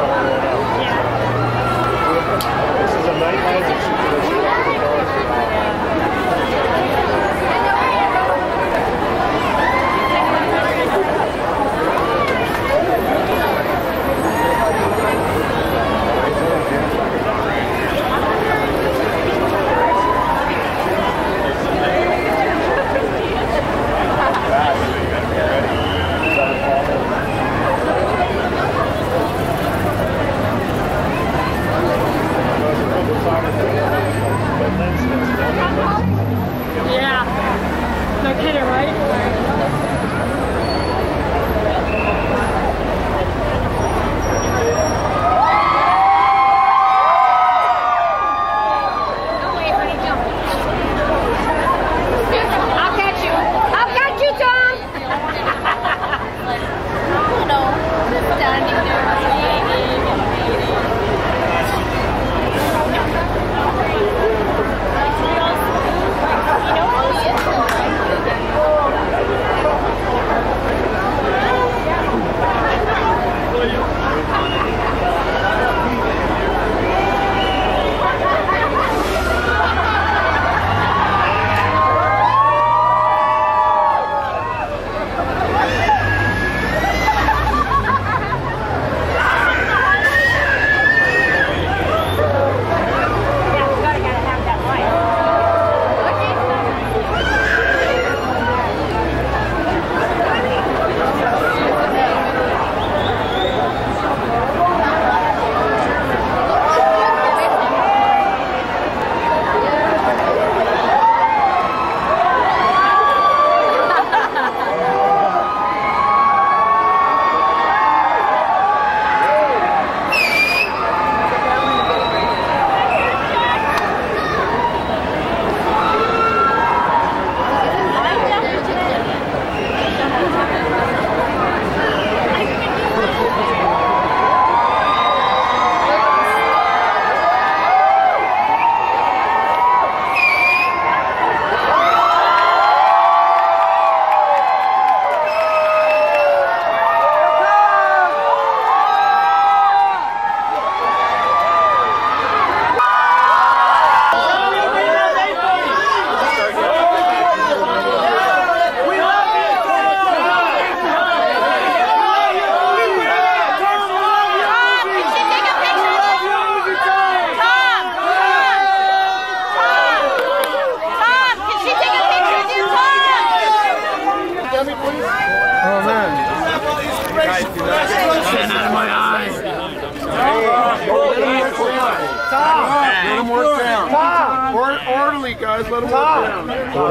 Let him work down. Tom! Orderly, guys. Let him work down.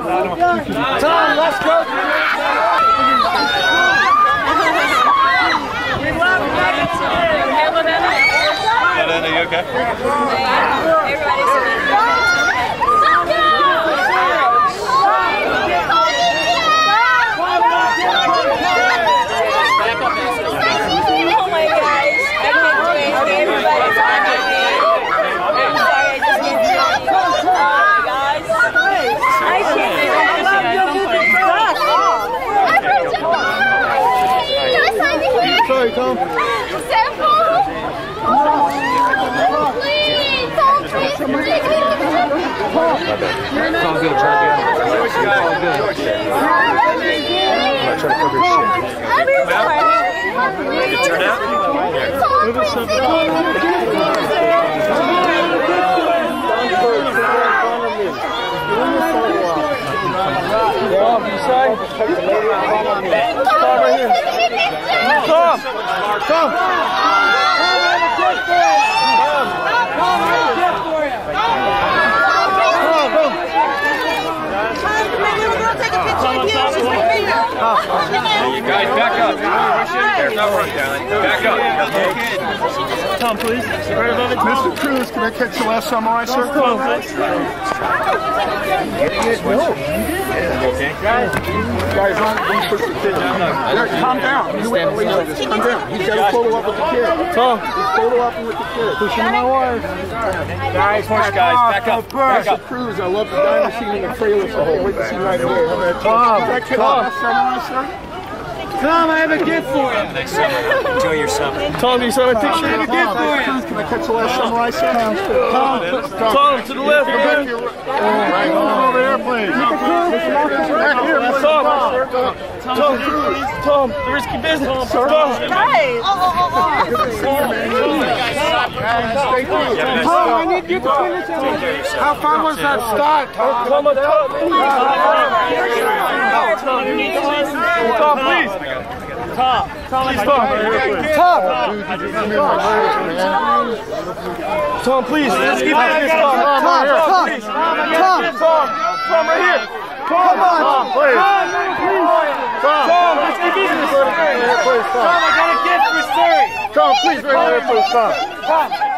Tom, let's go. We love you. Are you okay? Everybody's oh my gosh, I can't do anything. Everybody's on me. I'm sorry, I just can't do anything. Oh my gosh. I can't do anything. I love you. Can I sign it here? Sorry, Tom. Sample? Please, Tom, please. It's all good, Charlie. It's all good. I'm trying to cover your shit. Did it turn out? Tom, you say? Tom, right here. Tom! Tom! You guys, back up. There's no rush, darling. Back up. Tom, please. Mr. Cruz, can I catch the last samurai, sir? Okay. Guys, don't push the kid. Calm down. Calm down. He's got a photo up with the kid. Tom, he's photo up with the kid. Pushing my wife. Guys, push, guys. Back up. Back up. Mr. Cruz, I love the dynasty in the trailer, so I'll wait to see right here. Tom, can I catch the last samurai, sir? Tom, I have a gift for you. Next summer. Enjoy your summer. Tom, do you sign my picture? I have a gift for you. Can I catch the last samurai song? Tom, to the left. right over the airplane. Tom, the risky business. Guys! Tom, I need you between the two. How far was that start, Tom? Tom, please. Tom, please. Let's keep this. Tom, right here. Come on, Tom, please. Tom, let's keep business. Tom, I got a gift for Siri. Tom, please, right here, please, Tom.